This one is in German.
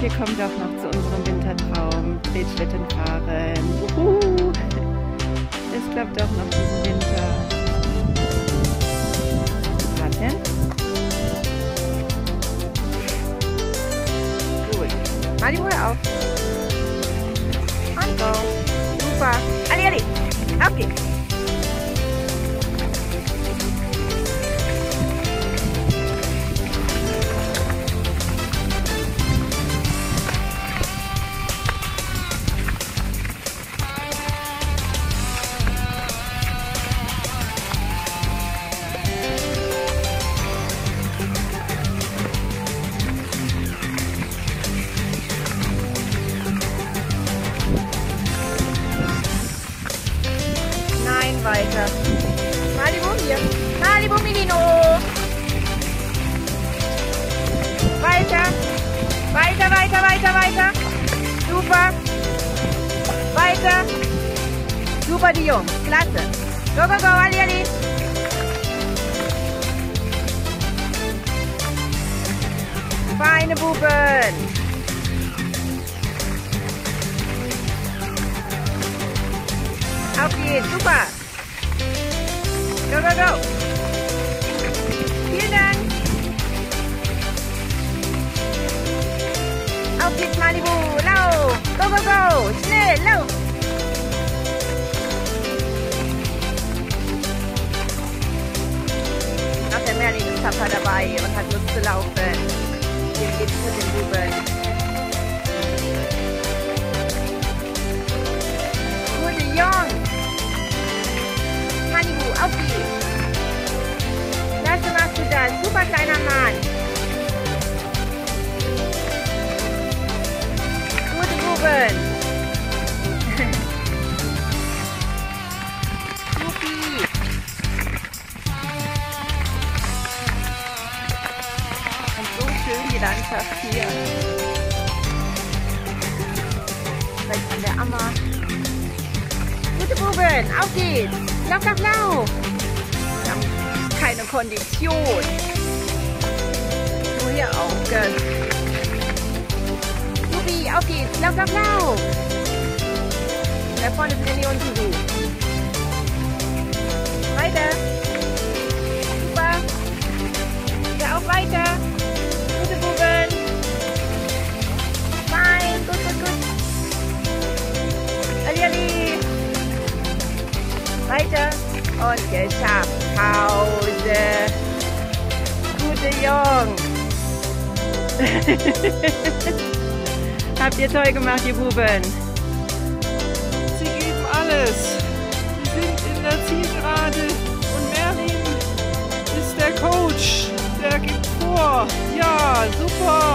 wir kommen doch noch zu unserem Wintertraum. Tretschlitten fahren. Juhu! Es klappt doch noch diesen Winter. Warten. Gut. Mali, hör auf. Und go. Super. Ali, Ali. Auf geht's. Weiter. Malibu hier. Malibu Milino. Weiter. Weiter, weiter, weiter, weiter. Super. Weiter. Super, die Jungs. Klasse. Go, go, go. Ali, Ali. Feine Buben. Auf geht's. Super. Go, go, go! Vielen Dank! Auf geht's, Malibu! Lauf! Go, go, go! Schnell, lauf! Auch der Merlin ist tapfer dabei und hat Lust zu laufen. Dem geht's mit den Buben. Gute Jungs! Malibu, auf geht's! Klasse machst du das! Super kleiner Mann! Gute Buben! Supi! Und so schön die Landschaft hier. Rechts an der Ammer. Gute Buben! Auf geht's! Lauf, lauf, lauf! Wir haben keine Kondition. Nur hier auch, gell? Subi, auf geht's! Lauf, lauf, lauf! Und da vorne sind die unten so. Weiter! Super! Ja, auch weiter! Gute Buben! Fein! Gut, gut, gut! Ali, Ali! Weiter und geschafft. Pause. Gute Jungs. Habt ihr toll gemacht, ihr Buben. Sie geben alles. Sie sind in der Zielgerade und Merlin ist der Coach. Der gibt vor. Ja, super.